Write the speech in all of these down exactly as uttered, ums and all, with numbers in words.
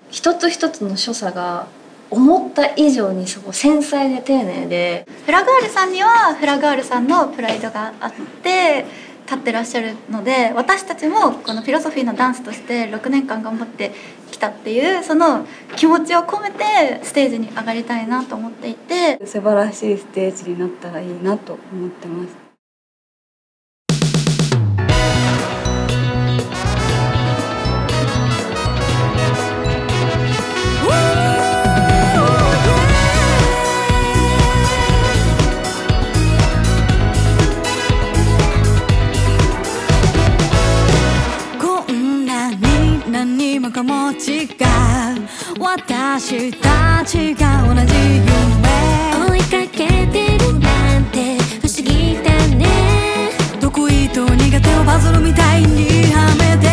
一つ一つの所作が思った以上にすごい繊細で丁寧で、 フラガールさんにはフラガールさんのプライドがあって立ってらっしゃるので、私たちもこのフィロソフィーのダンスとしてろくねんかん頑張ってきたっていうその気持ちを込めてステージに上がりたいなと思っていて、 素晴らしいステージになったらいいなと思ってます。 何もかも違う私たちが同じ夢追いかけてるなんて不思議だね。 得意と苦手をパズルみたいにはめて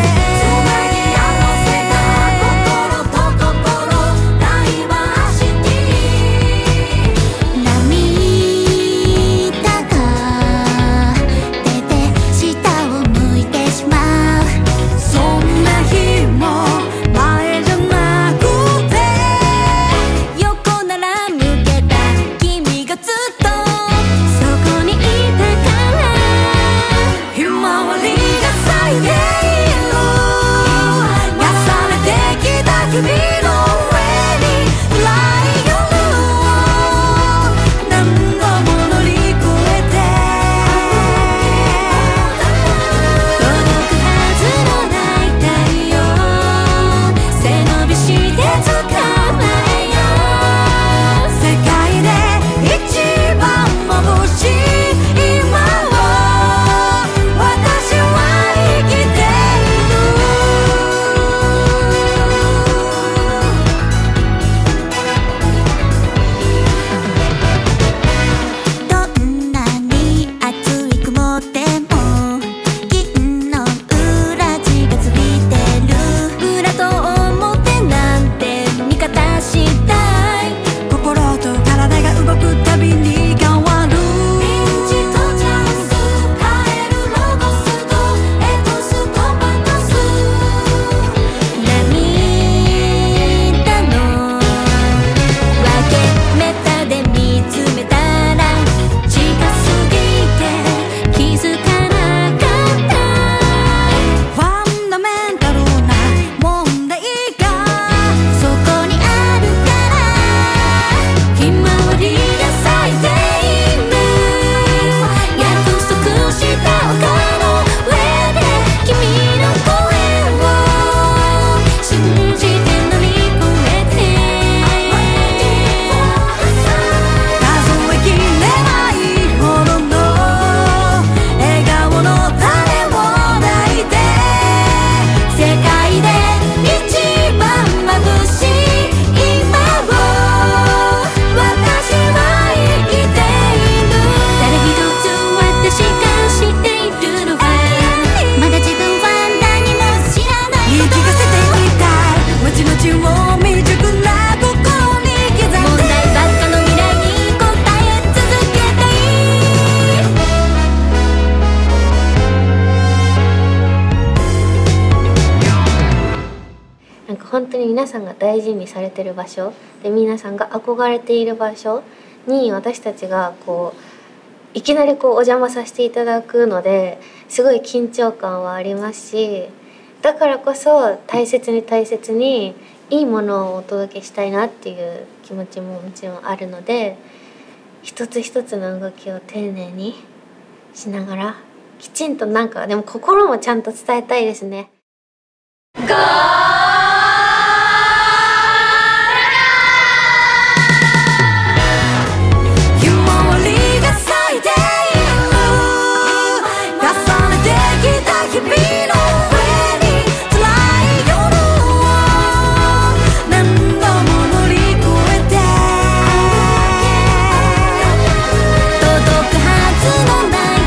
本当に皆さんが大事にされてる場所で、皆さんが憧れている場所に私たちがこういきなりこうお邪魔させていただくのですごい緊張感はありますし、だからこそ大切に大切にいいものをお届けしたいなっていう気持ちももちろんあるので、一つ一つの動きを丁寧にしながらきちんとなんかでも心もちゃんと伝えたいですね。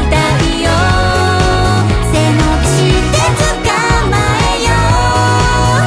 「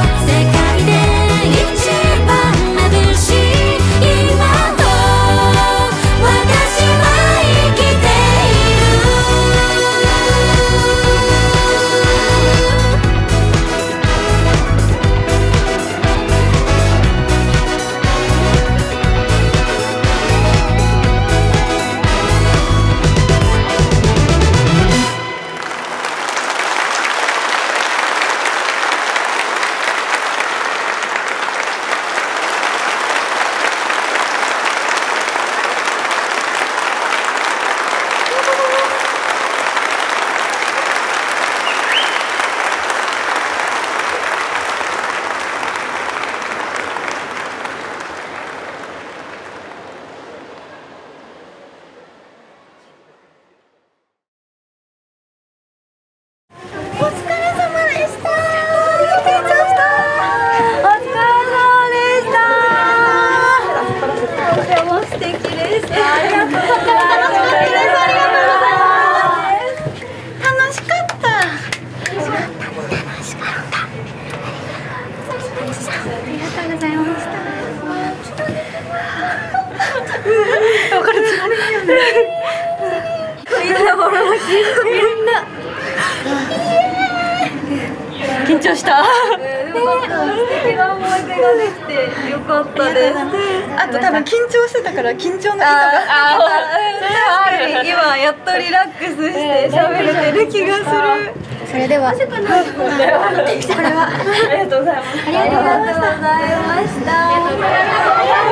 ございました。 わかるつもりだよね。みんなほらみんな緊張した。でも素敵な思い出ができてよかったです。 あと多分緊張してたから緊張の糸がああ今やっとリラックスして喋れてる気がする。 それではこれはありがとうございます。 ありがとうございました。 ありがとうございました。